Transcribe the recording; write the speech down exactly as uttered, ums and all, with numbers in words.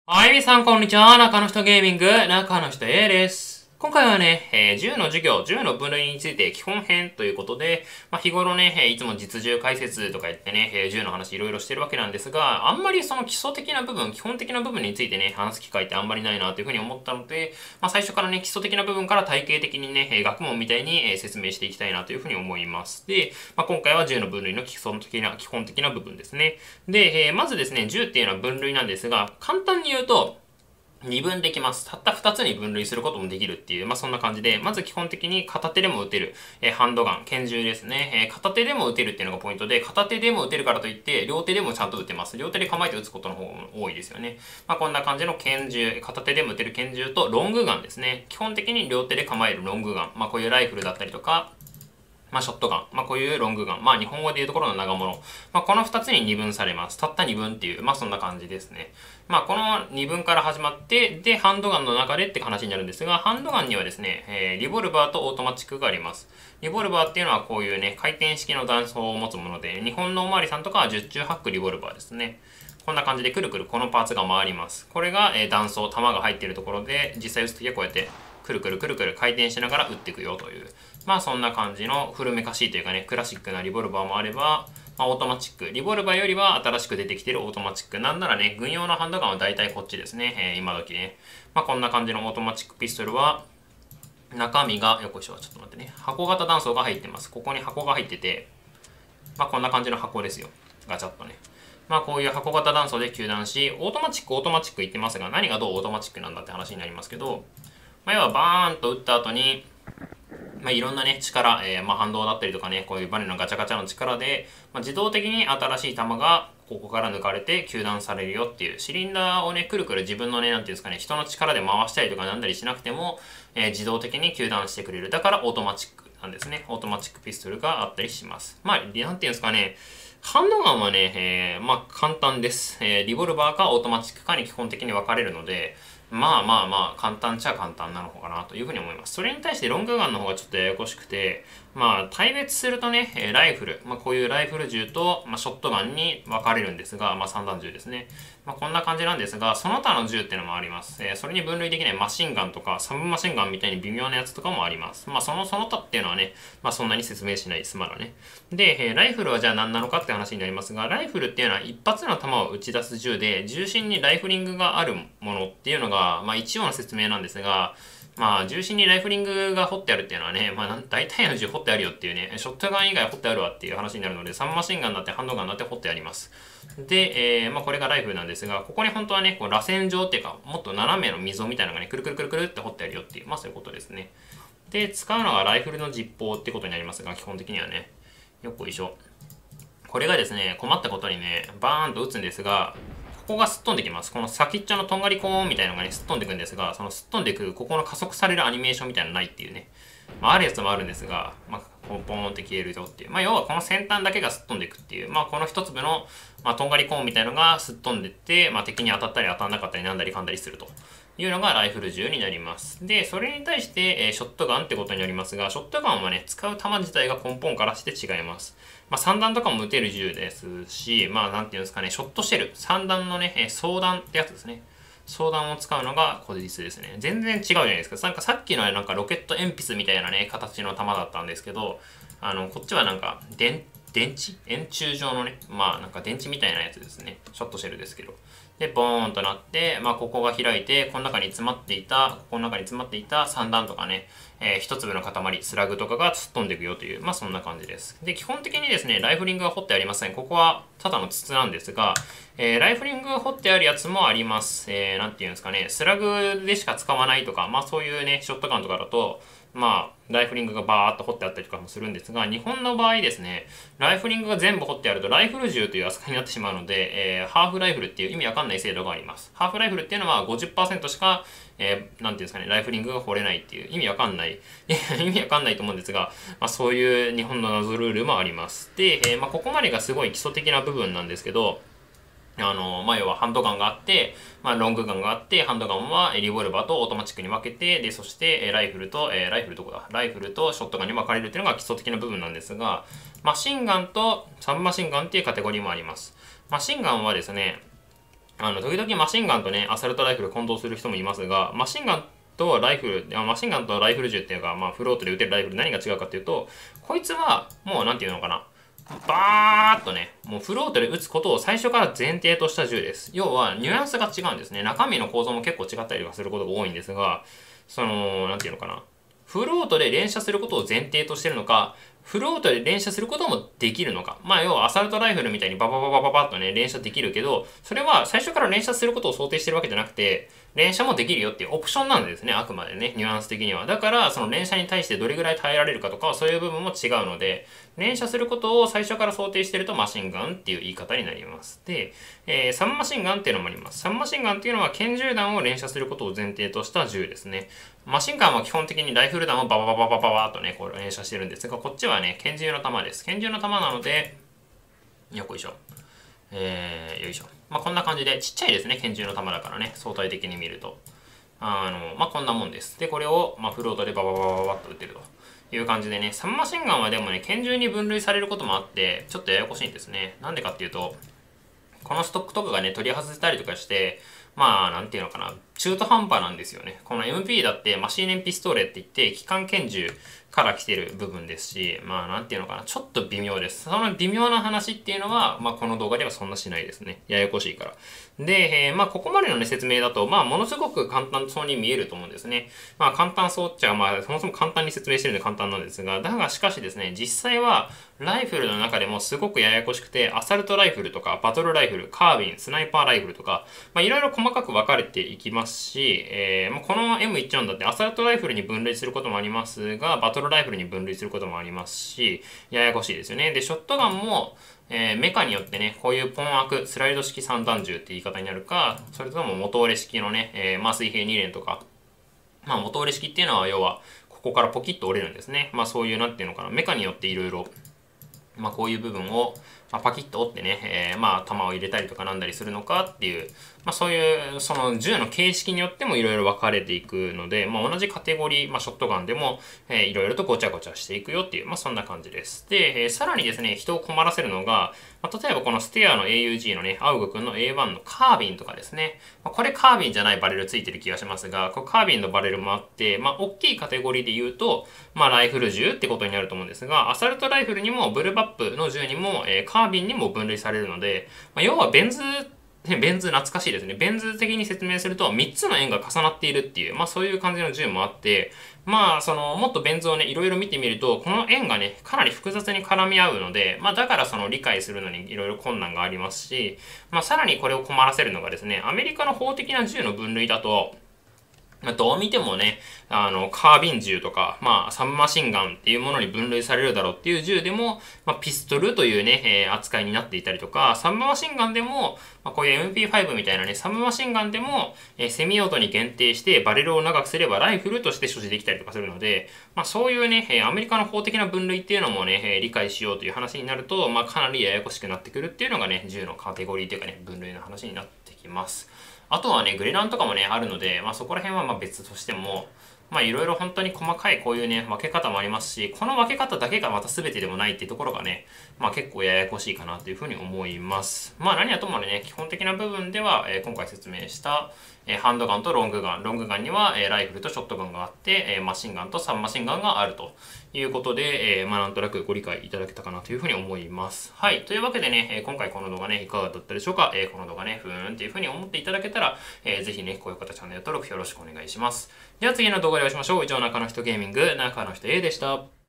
はい、皆さん、こんにちは。中の人ゲーミング、中の人 A です。今回はね、えー、銃の授業、銃の分類について基本編ということで、まあ、日頃ね、えー、いつも実銃解説とか言ってね、えー、銃の話いろいろしてるわけなんですが、あんまりその基礎的な部分、基本的な部分についてね、話す機会ってあんまりないなというふうに思ったので、まあ、最初からね、基礎的な部分から体系的にね、えー、学問みたいに、えー、説明していきたいなというふうに思います。で、まあ、今回は銃の分類の基礎的な、基本的な部分ですね。で、えー、まずですね、銃っていうのは分類なんですが、簡単に言うと、二分できます。たった二つに分類することもできるっていう、まあ、そんな感じで、まず基本的に片手でも撃てる、えー、ハンドガン、拳銃ですね、えー。片手でも撃てるっていうのがポイントで、片手でも撃てるからといって、両手でもちゃんと撃てます。両手で構えて撃つことの方が多いですよね。まあ、こんな感じの拳銃、片手でも撃てる拳銃とロングガンですね。基本的に両手で構えるロングガン。まあ、こういうライフルだったりとか、まあ、ショットガン。まあ、こういうロングガン。まあ、日本語で言うところの長物。まあ、この二つに二分されます。たった二分っていう、まあ、そんな感じですね。まあ、この二分から始まって、で、ハンドガンの中でって話になるんですが、ハンドガンにはですね、えー、リボルバーとオートマチックがあります。リボルバーっていうのはこういうね、回転式の弾倉を持つもので、日本のおまわりさんとかは十中八九リボルバーですね。こんな感じでくるくるこのパーツが回ります。これが、えー、弾倉、弾が入っているところで、実際撃つときはこうやって、くるくるくるくる回転しながら撃っていくよという。まあそんな感じの古めかしいというかね、クラシックなリボルバーもあれば、まあオートマチック。リボルバーよりは新しく出てきているオートマチック。なんならね、軍用のハンドガンは大体こっちですね。えー、今時ね。まあこんな感じのオートマチックピストルは、中身が、よこしょ、ちょっと待ってね。箱型弾倉が入ってます。ここに箱が入ってて、まあこんな感じの箱ですよ。ガチャッとね。まあこういう箱型弾倉で糾弾し、オートマチック、オートマチック言ってますが、何がどうオートマチックなんだって話になりますけど、まあ、要はバーンと打った後に、まあ、いろんなね、力、えー、まあ、反動だったりとかね、こういうバネのガチャガチャの力で、まあ、自動的に新しい弾がここから抜かれて糾弾されるよっていう、シリンダーをね、くるくる自分のね、なんていうんですかね、人の力で回したりとかなんだりしなくても、えー、自動的に糾弾してくれる。だからオートマチックなんですね。オートマチックピストルがあったりします。まあ、なんていうんですかね、ハンドガンはね、えー、まあ簡単です。えー、リボルバーかオートマチックかに基本的に分かれるので、まあまあまあ簡単っちゃ簡単なのかなというふうに思います。それに対してロングガンの方がちょっとややこしくて、まあ対別するとね、ライフル、まあこういうライフル銃と、まあ、ショットガンに分かれるんですが、まあ散弾銃ですね。まあこんな感じなんですが、その他の銃っていうのもあります。えー、それに分類できないマシンガンとかサブマシンガンみたいに微妙なやつとかもあります。まあそのその他っていうのはね、まあそんなに説明しないです、まだね。で、えー、ライフルはじゃあ何なのかって話になりますが、ライフルっていうのは一発の弾を撃ち出す銃で、重心にライフリングがあるものっていうのが、まあ一応の説明なんですが、まあ、重心にライフリングが掘ってあるっていうのはね、まあ、大体の銃掘ってあるよっていうね、ショットガン以外掘ってあるわっていう話になるので、サブマシンガンだってハンドガンだって掘ってあります。で、えー、まあ、これがライフルなんですが、ここに本当はね、こう螺旋状っていうか、もっと斜めの溝みたいなのがね、くるくるくるくるって掘ってあるよっていう、まあそういうことですね。で、使うのがライフルの実砲ってことになりますが、基本的にはね、よっこいしょ。これがですね、困ったことにね、バーンと撃つんですが、ここがすっ飛んできます。この先っちょのとんがりコーンみたいなのがね、すっ飛んでくんですが、そのすっ飛んでく、ここの加速されるアニメーションみたいなのないっていうね。まあ、あるやつもあるんですが、まあ、ポンポンって消えるよっていう。まあ、要はこの先端だけがすっ飛んでいくっていう。まあ、この一粒の、まあ、とんがりコーンみたいなのがすっ飛んでって、まあ、敵に当たったり当たんなかったりなんだりかんだりするというのがライフル銃になります。で、それに対して、えー、ショットガンってことになりますが、ショットガンはね、使う弾自体が根本からして違います。まあ、散弾とかも撃てる銃ですし、まあ、なんていうんですかね、ショットシェル、散弾のね、えー、装弾ってやつですね。装弾を使うのがこ実ですね。全然違うじゃないですか。なんかさっきのはなんかロケット鉛筆みたいなね、形の弾だったんですけど、あの、こっちはなんか電、電池円柱状のね、まあなんか電池みたいなやつですね。ショットシェルですけど。で、ボーンとなって、まあここが開いて、この中に詰まっていた、ここの中に詰まっていた散弾とかね、えー、一粒の塊、スラグとかが突っ飛んでいくよという、まあそんな感じです。で、基本的にですね、ライフリングは掘ってありません。ここはただの筒なんですが、えー、ライフリング掘ってあるやつもあります。えー、なんていうんですかね、スラグでしか使わないとか、まあそういうね、ショットガンとかだと、まあ、ライフリングがバーっと掘ってあったりとかもするんですが、日本の場合ですね、ライフリングが全部掘ってあると、ライフル銃という扱いになってしまうので、えー、ハーフライフルっていう意味わかんない制度があります。ハーフライフルっていうのは ごじゅっパーセント しか、えー、なんていうんですかね、ライフリングが掘れないっていう意味わかんない、意味わかんないと思うんですが、まあそういう日本の謎ルールもあります。で、えー、まあここまでがすごい基礎的な部分なんですけど、あの、まあ、要はハンドガンがあって、まあ、ロングガンがあって、ハンドガンはリボルバーとオートマチックに分けて、で、そして、ライフルと、えー、ライフルどこだライフルとショットガンに分かれるっていうのが基礎的な部分なんですが、マシンガンとサブマシンガンっていうカテゴリーもあります。マシンガンはですね、 あの、時々マシンガンとね、アサルトライフル混同する人もいますが、マシンガンとライフル、マシンガンとライフル銃っていうか、まあ、フロートで撃てるライフル何が違うかっていうと、こいつは、もう、なんていうのかな。バーっとね、もうフロートで撃つことを最初から前提とした銃です。要は、ニュアンスが違うんですね。中身の構造も結構違ったりとかすることが多いんですが、その、なんていうのかな。フロートで連射することを前提としてるのか、フロートで連射することもできるのか。まあ要はアサルトライフルみたいにババババババッとね、連射できるけど、それは最初から連射することを想定してるわけじゃなくて、連射もできるよっていうオプションなんですね、あくまでね、ニュアンス的には。だから、その連射に対してどれぐらい耐えられるかとか、そういう部分も違うので、連射することを最初から想定してるとマシンガンっていう言い方になります。で、えー、サブマシンガンっていうのもあります。サブマシンガンっていうのは拳銃弾を連射することを前提とした銃ですね。マシンガンは基本的にライフル弾をバババババババーとね、こう連射してるんですが、こっちはね、拳銃の弾です。拳銃の弾なので、よっこいしょ。えー、よいしょ。まあ、こんな感じで、ちっちゃいですね、拳銃の弾だからね、相対的に見ると。あの、まあ、こんなもんです。で、これを、まあ、フロートでババババババッと撃ってるという感じでね、サブマシンガンはでもね、拳銃に分類されることもあって、ちょっとややこしいんですね。なんでかっていうと、このストックとかがね、取り外せたりとかして、まあ、なんていうのかな、中途半端なんですよね。この エムピー だってマシーネンピストーレって言って、機関拳銃から来てる部分ですし、まあ、なんていうのかな、ちょっと微妙です。その微妙な話っていうのは、まあ、この動画ではそんなしないですね。ややこしいから。で、えー、まあ、ここまでのね、説明だと、まあ、ものすごく簡単そうに見えると思うんですね。まあ、簡単そうっちゃ、まあ、そもそも簡単に説明してるんで簡単なんですが、だがしかしですね、実際は、ライフルの中でもすごくややこしくて、アサルトライフルとか、バトルライフル、カービン、スナイパーライフルとか、まあ、いろいろ細かく分かれていきますし、えーまあ、この エムじゅうよん だってアサルトライフルに分類することもありますが、バトルライフルに分類することもありますし、ややこしいですよね。で、ショットガンも、えー、メカによってね、こういうポンアク、スライド式散弾銃って言い方になるか、それとも元折れ式のね、えー、まあ水平に連とか、まあ元折れ式っていうのは要は、ここからポキッと折れるんですね。まあそういう、なんていうのかな、メカによっていろいろ、まあこういう部分を、まあ、パキッと折ってね、えー、まあ弾を入れたりとかなんだりするのかっていう、まあそういう、その銃の形式によってもいろいろ分かれていくので、まあ同じカテゴリー、まあショットガンでも、えー、いろいろとごちゃごちゃしていくよっていう、まあそんな感じです。で、えー、さらにですね、人を困らせるのが、まあ、例えばこのステアの エーユージー のね、アウグ君の エーワン のカービンとかですね、まあ、これカービンじゃないバレルついてる気がしますが、これカービンのバレルもあって、まあ大きいカテゴリーで言うと、まあライフル銃ってことになると思うんですが、アサルトライフルにもブルバップの銃にも、えー、カービンにも分類されるので、まあ、要はベンズベン図懐かしいですね。ベン図的に説明するとみっつの円が重なっているっていう、まあそういう感じの銃もあって、まあそのもっとベン図をね、いろいろ見てみると、この円がね、かなり複雑に絡み合うので、まあだからその理解するのにいろいろ困難がありますし、まあさらにこれを困らせるのがですね、アメリカの法的な銃の分類だと、どう見てもね、あの、カービン銃とか、まあ、サブマシンガンっていうものに分類されるだろうっていう銃でも、まあ、ピストルというね、えー、扱いになっていたりとか、サブマシンガンでも、まあ、こういう エムピーファイブ みたいなね、サブマシンガンでも、えー、セミオートに限定してバレルを長くすればライフルとして所持できたりとかするので、まあ、そういうね、えー、アメリカの法的な分類っていうのもね、えー、理解しようという話になると、まあ、かなりややこしくなってくるっていうのがね、銃のカテゴリーというかね、分類の話になってきます。あとはね、グレナンとかもね、あるので、まあそこら辺はまあ別としても、まあいろいろ本当に細かいこういうね、分け方もありますし、この分け方だけがまた全てでもないっていうところがね、まあ結構ややこしいかなというふうに思います。まあ何はともあれね、基本的な部分では、えー、今回説明した、えー、ハンドガンとロングガン、ロングガンには、えー、ライフルとショットガンがあって、えー、マシンガンとサブマシンガンがあるということで、えー、まあなんとなくご理解いただけたかなというふうに思います。はい。というわけでね、えー、今回この動画ね、いかがだったでしょうか。えー、この動画ね、ふーんっていうふうに思っていただけたら、えー、ぜひね、高評価とチャンネル登録よろしくお願いします。では次の動画でお会いしましょう。以上、中の人ゲーミング、中の人 A でした。